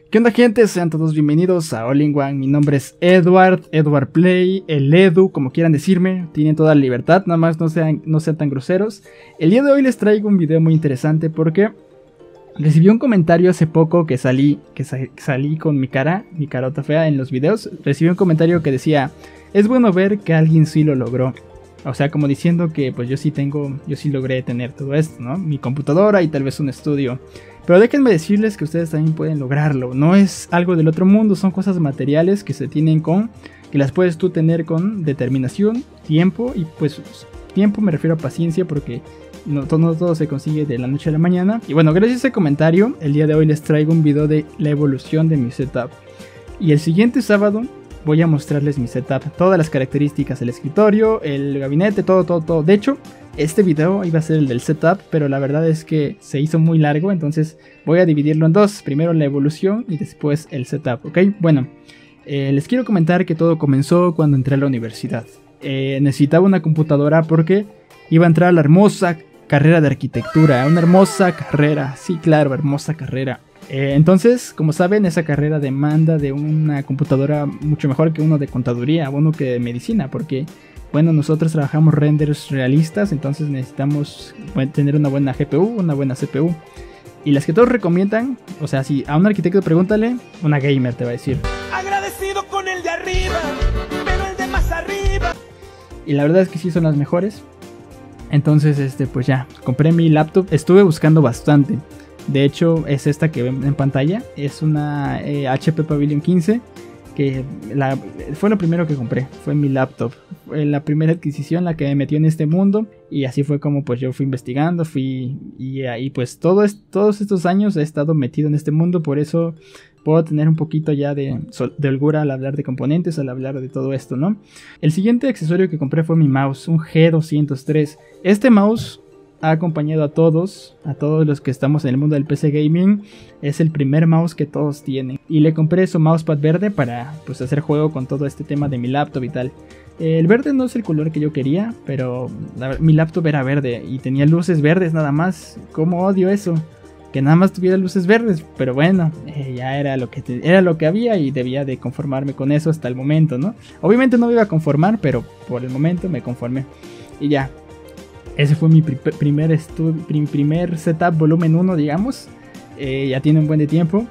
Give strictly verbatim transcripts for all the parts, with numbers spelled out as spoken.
¿Qué onda, gente? Sean todos bienvenidos a All in One. Mi nombre es Edward, Edward Play, el Edu, como quieran decirme. Tienen toda la libertad, nada más no sean, no sean tan groseros. El día de hoy les traigo un video muy interesante porque recibí un comentario hace poco que salí, que sa salí con mi cara, mi carota fea en los videos. Recibí un comentario que decía: es bueno ver que alguien sí lo logró. O sea, como diciendo que pues yo sí tengo, yo sí logré tener todo esto, ¿no? Mi computadora y tal vez un estudio. Pero déjenme decirles que ustedes también pueden lograrlo. No es algo del otro mundo, son cosas materiales que se tienen con, que las puedes tú tener con determinación, tiempo, y pues tiempo me refiero a paciencia, porque no todo, no todo se consigue de la noche a la mañana. Y bueno, gracias a ese comentario, el día de hoy les traigo un video de la evolución de mi setup. Y el siguiente sábado voy a mostrarles mi setup, todas las características, el escritorio, el gabinete, todo, todo, todo. De hecho, este video iba a ser el del setup, pero la verdad es que se hizo muy largo, entonces voy a dividirlo en dos. Primero la evolución y después el setup, ¿ok? Bueno, eh, les quiero comentar que todo comenzó cuando entré a la universidad. Eh, necesitaba una computadora porque iba a entrar a la hermosa carrera de arquitectura, una hermosa carrera, sí, claro, hermosa carrera. Eh, entonces, como saben, esa carrera demanda de una computadora mucho mejor que uno de contaduría, uno que de medicina, porque, bueno, nosotros trabajamos renders realistas, entonces necesitamos tener una buena G P U, una buena C P U. Y las que todos recomiendan, o sea, si a un arquitecto pregúntale, una gamer te va a decir: agradecido con el de arriba, pero el de más arriba. Y la verdad es que sí son las mejores. Entonces, este, pues ya, compré mi laptop, estuve buscando bastante. De hecho, es esta que ven en pantalla, es una eh, H P Pavilion quince, que la, fue lo primero que compré, fue mi laptop. Fue la primera adquisición, la que me metió en este mundo, y así fue como pues yo fui investigando, fui y ahí pues todo es, todos estos años he estado metido en este mundo, por eso puedo tener un poquito ya de, de holgura al hablar de componentes, al hablar de todo esto, ¿no? El siguiente accesorio que compré fue mi mouse, un G doscientos tres. Este mouse ha acompañado a todos, a todos los que estamos en el mundo del P C Gaming. Es el primer mouse que todos tienen. Y le compré su mousepad verde para pues hacer juego con todo este tema de mi laptop y tal. El verde no es el color que yo quería, pero la, mi laptop era verde y tenía luces verdes nada más. ¿Cómo odio eso? Que nada más tuviera luces verdes, pero bueno, eh, ya era lo que te, era lo que había y debía de conformarme con eso hasta el momento, ¿no? Obviamente no me iba a conformar, pero por el momento me conformé. Y ya. Ese fue mi primer, primer setup volumen uno, digamos. Eh, ya tiene un buen de tiempo,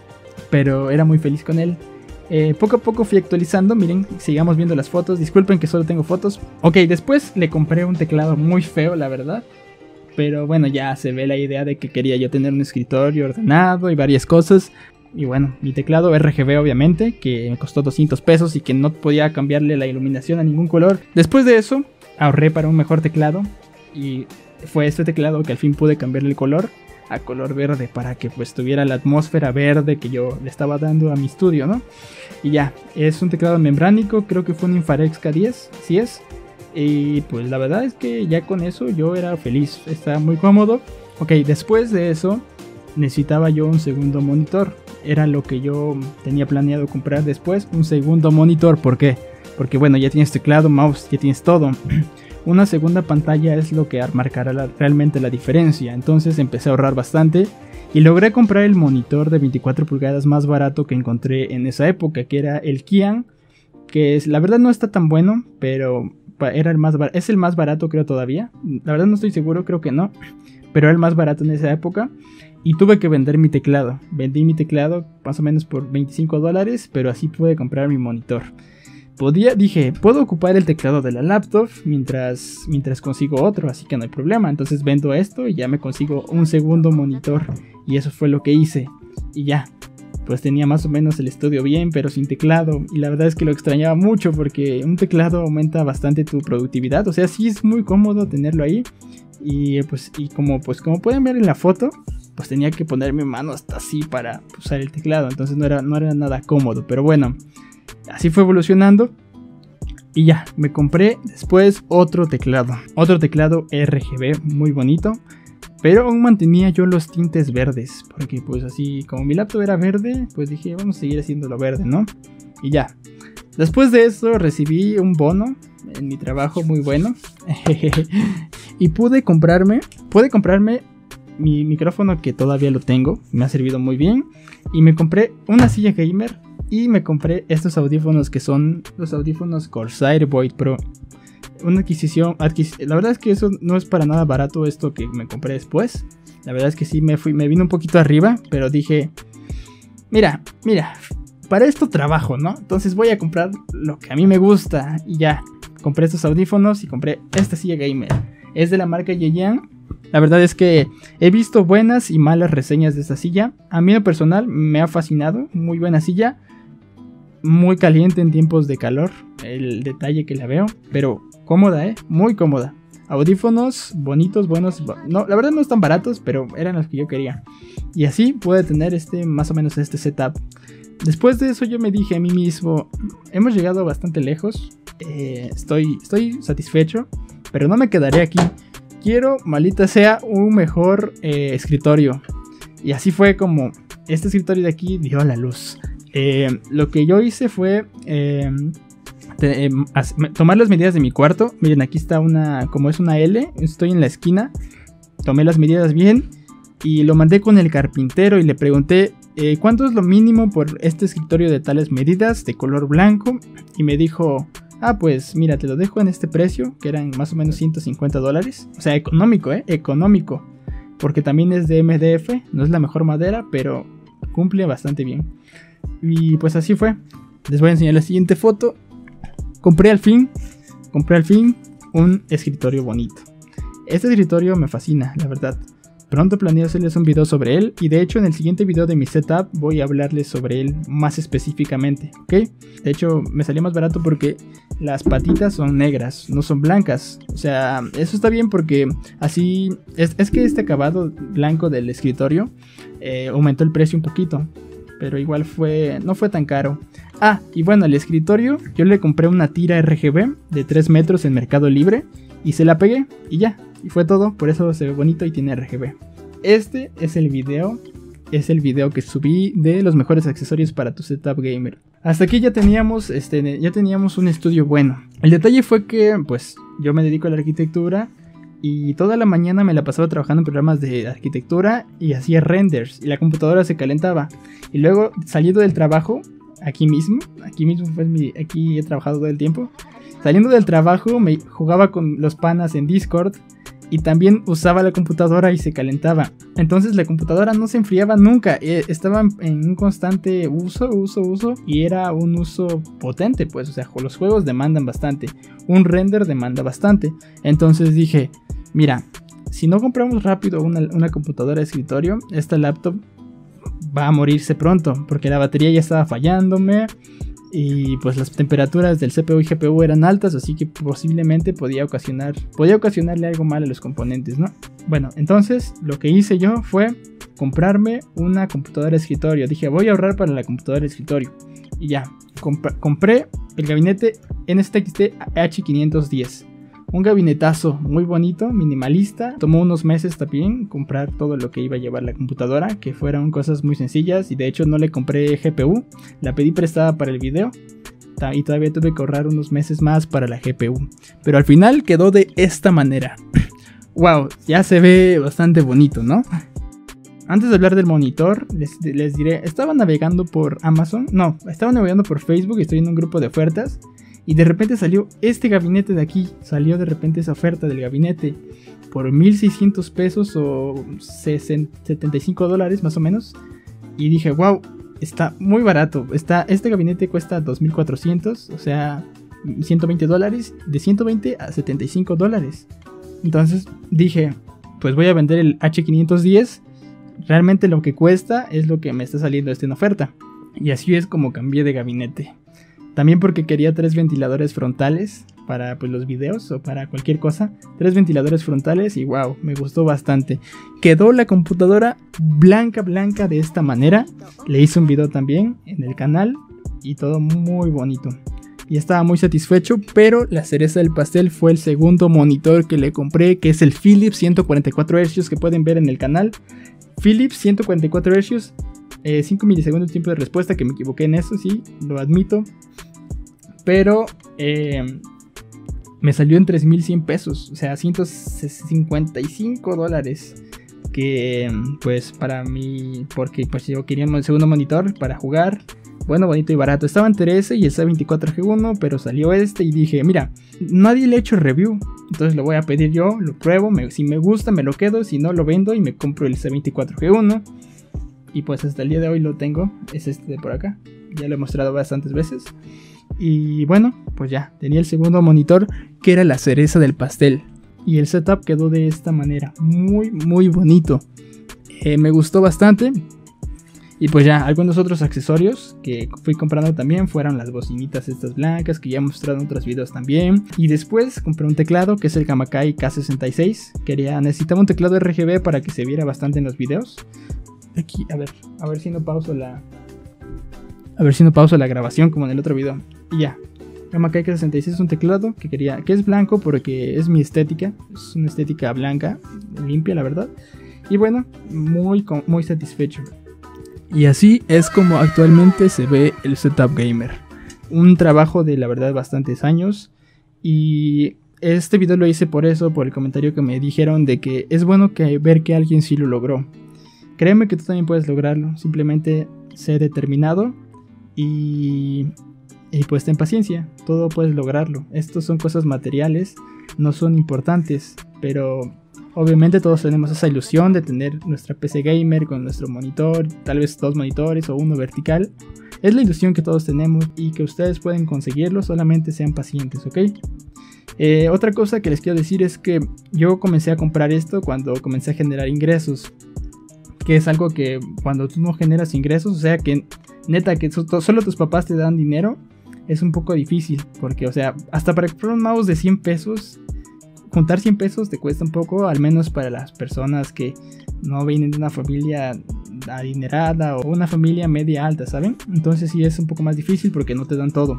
pero era muy feliz con él. Eh, poco a poco fui actualizando, miren, sigamos viendo las fotos. Disculpen que solo tengo fotos. Ok, después le compré un teclado muy feo, la verdad. Pero bueno, ya se ve la idea de que quería yo tener un escritorio ordenado y varias cosas. Y bueno, mi teclado R G B obviamente, que me costó doscientos pesos y que no podía cambiarle la iluminación a ningún color. Después de eso, ahorré para un mejor teclado. Y fue este teclado que al fin pude cambiarle el color a color verde para que pues tuviera la atmósfera verde que yo le estaba dando a mi estudio, ¿no? Y ya, es un teclado membránico, creo que fue un Infarex K diez, sí es. Y pues la verdad es que ya con eso yo era feliz, estaba muy cómodo. Ok, después de eso necesitaba yo un segundo monitor. Era lo que yo tenía planeado comprar después, un segundo monitor. ¿Por qué? Porque bueno, ya tienes teclado, mouse, ya tienes todo. Una segunda pantalla es lo que marcará la, realmente la diferencia. Entonces empecé a ahorrar bastante y logré comprar el monitor de veinticuatro pulgadas más barato que encontré en esa época, que era el Kian, que es, la verdad no está tan bueno, pero era el más es el más barato creo todavía. La verdad no estoy seguro, creo que no, pero era el más barato en esa época. Y tuve que vender mi teclado. Vendí mi teclado más o menos por veinticinco dólares, pero así pude comprar mi monitor. Podía, dije, puedo ocupar el teclado de la laptop mientras, mientras consigo otro, así que no hay problema. Entonces vendo esto y ya me consigo un segundo monitor. Y eso fue lo que hice. Y ya, pues tenía más o menos el estudio bien, pero sin teclado. Y la verdad es que lo extrañaba mucho porque un teclado aumenta bastante tu productividad. O sea, sí es muy cómodo tenerlo ahí. Y pues, y como, pues, como pueden ver en la foto, pues tenía que poner mi mano hasta así para usar el teclado. Entonces no era, no era nada cómodo, pero bueno. Así fue evolucionando y ya, me compré después otro teclado, otro teclado R G B muy bonito, pero aún mantenía yo los tintes verdes, porque pues así como mi laptop era verde, pues dije vamos a seguir haciéndolo verde, ¿no? Y ya, después de eso recibí un bono en mi trabajo muy bueno y pude comprarme, pude comprarme mi micrófono, que todavía lo tengo, me ha servido muy bien. Y me compré una silla gamer y me compré estos audífonos que son los audífonos Corsair Void Pro. Una adquisición, adquis la verdad es que eso no es para nada barato, esto que me compré después. La verdad es que sí me fui, me vino un poquito arriba, pero dije, mira, mira, para esto trabajo, ¿no? Entonces voy a comprar lo que a mí me gusta y ya. Compré estos audífonos y compré esta silla gamer. Es de la marca Yeyan. La verdad es que he visto buenas y malas reseñas de esta silla. A mí en lo personal me ha fascinado. Muy buena silla. Muy caliente en tiempos de calor. El detalle que la veo. Pero cómoda, ¿eh? Muy cómoda. Audífonos bonitos, buenos. No, la verdad no están baratos, pero eran los que yo quería. Y así pude tener este, más o menos este setup. Después de eso yo me dije a mí mismo, hemos llegado bastante lejos. Eh, estoy, estoy satisfecho, pero no me quedaré aquí. Quiero, maldita sea, un mejor eh, escritorio. Y así fue como este escritorio de aquí dio a la luz. Eh, lo que yo hice fue eh, te, eh, tomar las medidas de mi cuarto. Miren, aquí está una, como es una L, estoy en la esquina. Tomé las medidas bien y lo mandé con el carpintero y le pregunté eh, ¿cuánto es lo mínimo por este escritorio de tales medidas, de color blanco? Y me dijo, ah, pues mira, te lo dejo en este precio, que eran más o menos ciento cincuenta dólares. O sea, económico, ¿eh? Económico. Porque también es de M D F, no es la mejor madera, pero cumple bastante bien. Y pues así fue. Les voy a enseñar la siguiente foto. Compré al fin, compré al fin un escritorio bonito. Este escritorio me fascina, la verdad. Pronto planeo hacerles un video sobre él y de hecho en el siguiente video de mi setup voy a hablarles sobre él más específicamente, ¿ok? De hecho me salió más barato porque las patitas son negras, no son blancas. O sea, eso está bien porque así... Es, es que este acabado blanco del escritorio eh, aumentó el precio un poquito, pero igual fue no fue tan caro. Ah, y bueno, al escritorio yo le compré una tira R G B de tres metros en Mercado Libre y se la pegué y ya. Y fue todo, por eso se ve bonito y tiene R G B. Este es el video, es el video que subí de los mejores accesorios para tu setup gamer. Hasta aquí ya teníamos, este, ya teníamos un estudio bueno. El detalle fue que, pues, yo me dedico a la arquitectura y toda la mañana me la pasaba trabajando en programas de arquitectura y hacía renders y la computadora se calentaba. Y luego, saliendo del trabajo, aquí mismo, aquí mismo fue mi, aquí he trabajado todo el tiempo. Saliendo del trabajo me jugaba con los panas en Discord. Y también usaba la computadora y se calentaba. Entonces la computadora no se enfriaba nunca. Estaba en un constante uso, uso, uso. Y era un uso potente, pues. O sea, los juegos demandan bastante. Un render demanda bastante. Entonces dije, mira, si no compramos rápido una, una computadora de escritorio, esta laptop va a morirse pronto. Porque la batería ya estaba fallándome. Y pues las temperaturas del C P U y G P U eran altas, así que posiblemente podía ocasionar, podía ocasionarle algo mal a los componentes, ¿no? Bueno, entonces lo que hice yo fue comprarme una computadora de escritorio. Dije, voy a ahorrar para la computadora de escritorio. Y ya, comp compré el gabinete N Z X T H quinientos diez. Un gabinetazo muy bonito, minimalista. Tomó unos meses también comprar todo lo que iba a llevar la computadora, que fueron cosas muy sencillas. Y de hecho no le compré G P U, la pedí prestada para el video. Y todavía tuve que ahorrar unos meses más para la G P U. Pero al final quedó de esta manera. Wow, ya se ve bastante bonito, ¿no? Antes de hablar del monitor, les, les diré, estaba navegando por Amazon. No, estaba navegando por Facebook, estoy en un grupo de ofertas. Y de repente salió este gabinete de aquí. Salió de repente esa oferta del gabinete por mil seiscientos pesos o setenta y cinco dólares más o menos. Y dije, wow, está muy barato. Está, este gabinete cuesta dos mil cuatrocientos, o sea, ciento veinte dólares. De ciento veinte a setenta y cinco dólares. Entonces dije, pues voy a vender el H quinientos diez. Realmente lo que cuesta es lo que me está saliendo este en oferta. Y así es como cambié de gabinete. También porque quería tres ventiladores frontales para pues, los videos o para cualquier cosa. Tres ventiladores frontales y wow, me gustó bastante. Quedó la computadora blanca, blanca de esta manera. Le hice un video también en el canal y todo muy bonito. Y estaba muy satisfecho, pero la cereza del pastel fue el segundo monitor que le compré, que es el Philips ciento cuarenta y cuatro hercios que pueden ver en el canal. Philips ciento cuarenta y cuatro hercios. Eh, cinco milisegundos de tiempo de respuesta, que me equivoqué en eso, sí, lo admito. Pero eh, me salió en tres mil cien pesos, o sea, ciento cincuenta y cinco dólares. que pues para mí, porque pues yo quería un segundo monitor para jugar, bueno, bonito y barato. Estaba entre ese y el C veinticuatro G uno, pero salió este y dije, mira, nadie le ha hecho review, entonces lo voy a pedir yo, lo pruebo, me, si me gusta me lo quedo, si no lo vendo y me compro el C veinticuatro G uno. Y pues hasta el día de hoy lo tengo, es este de por acá, ya lo he mostrado bastantes veces. Y bueno, pues ya, tenía el segundo monitor que era la cereza del pastel. Y el setup quedó de esta manera, muy muy bonito. Eh, me gustó bastante. Y pues ya, algunos otros accesorios que fui comprando también fueron las bocinitas estas blancas que ya he mostrado en otros videos también. Y después compré un teclado que es el Gamakai K sesenta y seis. Quería, necesitaba un teclado R G B para que se viera bastante en los videos. Aquí, a ver, a ver si no pauso la... A ver si no pauso la grabación como en el otro video. Y ya. Gamakai K sesenta y seis es un teclado que quería, que es blanco porque es mi estética, es una estética blanca, limpia la verdad. Y bueno, muy, muy satisfecho. Y así es como actualmente se ve el setup gamer. Un trabajo de la verdad bastantes años. Y este video lo hice por eso, por el comentario que me dijeron de que es bueno que ver que alguien sí lo logró. Créeme que tú también puedes lograrlo, simplemente sé determinado y... Y pues ten paciencia, todo puedes lograrlo. Estos son cosas materiales, no son importantes, pero obviamente todos tenemos esa ilusión de tener nuestra P C gamer con nuestro monitor, tal vez dos monitores o uno vertical. Es la ilusión que todos tenemos y que ustedes pueden conseguirlo, solamente sean pacientes, ¿ok? Eh, otra cosa que les quiero decir es que yo comencé a comprar esto cuando comencé a generar ingresos, que es algo que cuando tú no generas ingresos, o sea que neta que solo tus papás te dan dinero, es un poco difícil, porque o sea, hasta para comprar un mouse de cien pesos, juntar cien pesos te cuesta un poco, al menos para las personas que no vienen de una familia adinerada o una familia media alta, ¿saben? Entonces sí es un poco más difícil porque no te dan todo.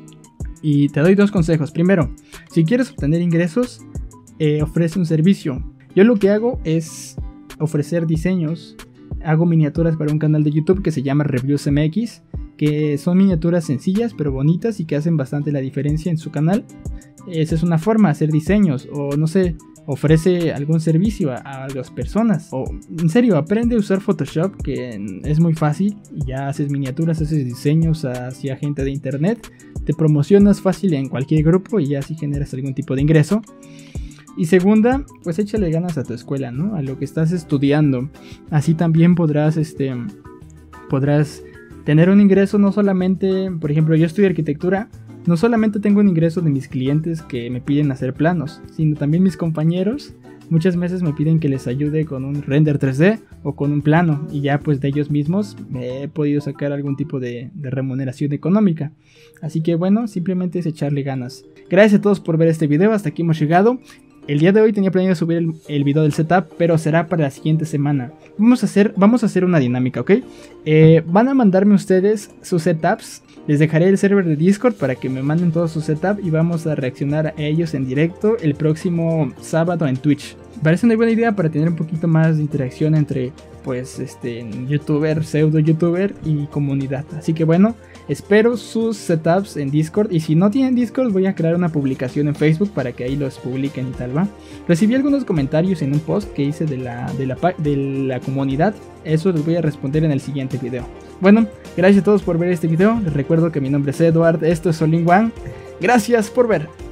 Y te doy dos consejos. Primero, si quieres obtener ingresos, eh, ofrece un servicio. Yo lo que hago es ofrecer diseños. Hago miniaturas para un canal de YouTube que se llama Reviews M X, que son miniaturas sencillas pero bonitas y que hacen bastante la diferencia en su canal. Esa es una forma de hacer diseños, o no sé, ofrece algún servicio a, a las personas, o en serio, aprende a usar Photoshop, que es muy fácil, y ya haces miniaturas, haces diseños hacia gente de internet, te promocionas fácil en cualquier grupo y ya así generas algún tipo de ingreso. Y segunda, pues échale ganas a tu escuela, ¿no? A lo que estás estudiando. Así también podrás, este, podrás tener un ingreso no solamente, por ejemplo, yo estudio arquitectura, no solamente tengo un ingreso de mis clientes que me piden hacer planos, sino también mis compañeros muchas veces me piden que les ayude con un render tres D o con un plano, y ya pues de ellos mismos me he podido sacar algún tipo de, de remuneración económica. Así que bueno, simplemente es echarle ganas. Gracias a todos por ver este video, hasta aquí hemos llegado. El día de hoy tenía planeado subir el, el video del setup, pero será para la siguiente semana. Vamos a hacer, vamos a hacer una dinámica, ¿ok? Eh, van a mandarme ustedes sus setups. Les dejaré el server de Discord para que me manden todos sus setups y vamos a reaccionar a ellos en directo el próximo sábado en Twitch. Parece una buena idea para tener un poquito más de interacción entre, pues, este, youtuber, pseudo youtuber y comunidad. Así que bueno, espero sus setups en Discord, y si no tienen Discord voy a crear una publicación en Facebook para que ahí los publiquen y tal, ¿va? Recibí algunos comentarios en un post que hice de la, de la, de la comunidad, eso les voy a responder en el siguiente video. Bueno, gracias a todos por ver este video, les recuerdo que mi nombre es Edward, esto es All in One, gracias por ver.